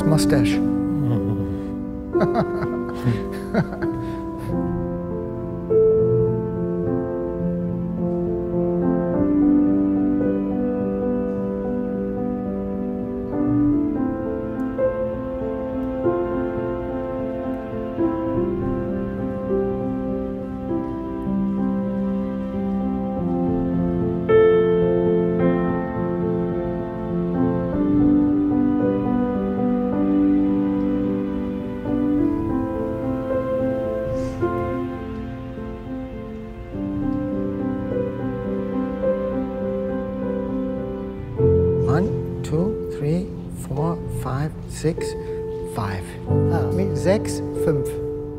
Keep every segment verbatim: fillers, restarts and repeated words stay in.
mustache. One, two, three, four, five, six, five. Ah, mit sechs, fünf.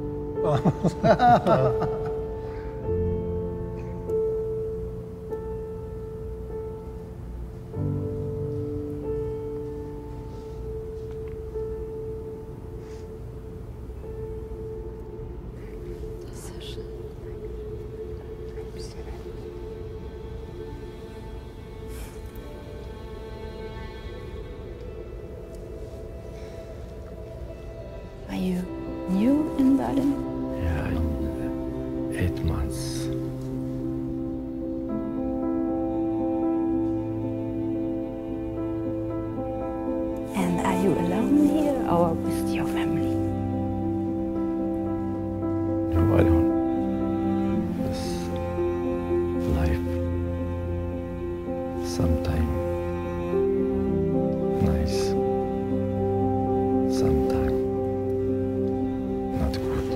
Are you new in Berlin? Yeah, eight months. And are you alone here or with your family? No, I don't. This life, sometime nice, sometime not good.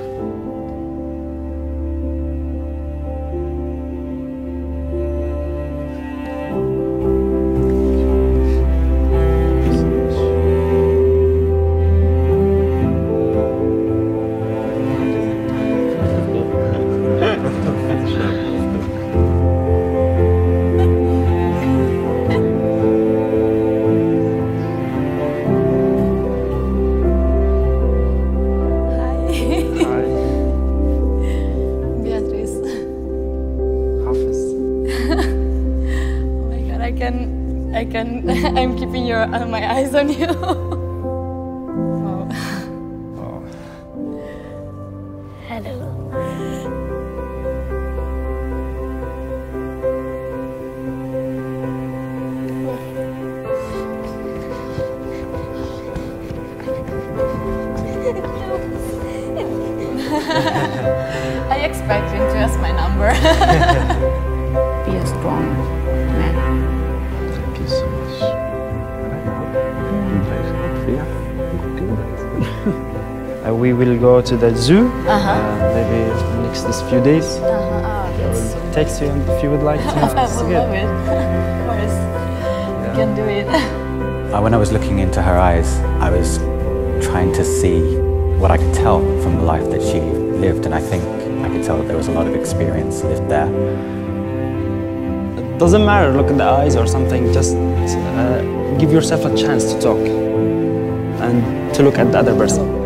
I can, I can, I'm keeping your, uh, my eyes on you. Oh. Oh. Hello. I expect him to ask my number. Be a strong man. Thank you so much. Uh, we will go to the zoo, Uh-huh. uh, maybe next this few days. Uh-huh. Oh, I that's will so text you if you would like to. I It's would good. love it. Of course. You can do it. Uh, when I was looking into her eyes, I was trying to see what I could tell from the life that she lived, and I think I could tell that there was a lot of experience lived there. It doesn't matter, look at the eyes or something, just uh, give yourself a chance to talk and to look at the other person.